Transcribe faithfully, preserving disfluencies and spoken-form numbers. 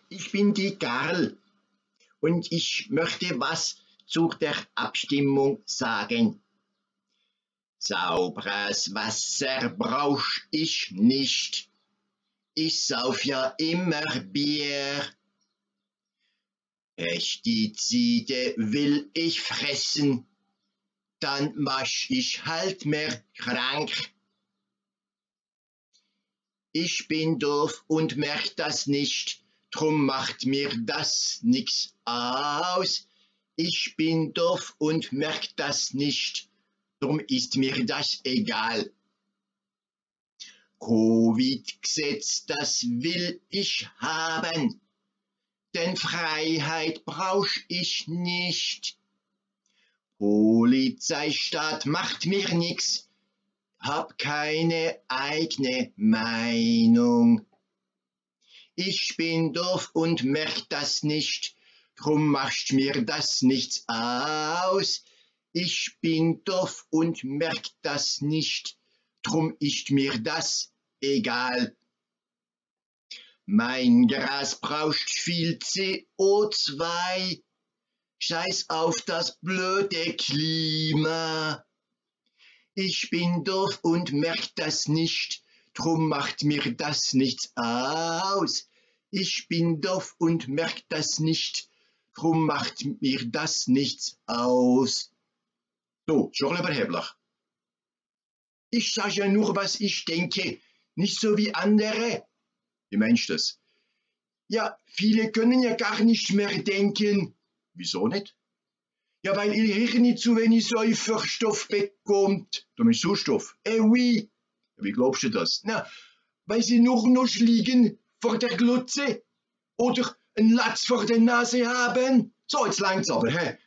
ich bin die Karl und ich möchte was zu der Abstimmung sagen. Sauberes Wasser brauch ich nicht, ich sauf ja immer Bier. Pestizide will ich fressen, dann mach ich halt mehr krank. Ich bin doof und merk das nicht, drum macht mir das nix aus. Ich bin doof und merk das nicht, drum ist mir das egal. Covid-Gesetz, das will ich haben, denn Freiheit brauch ich nicht. Polizeistaat macht mir nix, hab keine eigene Meinung. Ich bin doof und merk das nicht, drum macht mir das nichts aus. Ich bin doof und merk das nicht, drum ist mir das egal. Mein Gras braucht viel C O zwei, scheiß auf das blöde Klima. Ich bin doof und merk das nicht, drum macht mir das nichts aus. Ich bin doof und merk das nicht, drum macht mir das nichts aus. So, schon überheblich. Ich sage ja nur, was ich denke, nicht so wie andere. Wie meinst du das? Ja, viele können ja gar nicht mehr denken. Wieso nicht? Ja, weil ihr Hirn zu wenig Säuferstoff bekommt. Du meinst Sauerstoff? Eh oui. Wie glaubst du das? Na, weil sie nur noch liegen vor der Glotze oder einen Latz vor der Nase haben. So, jetzt langt's aber, hä?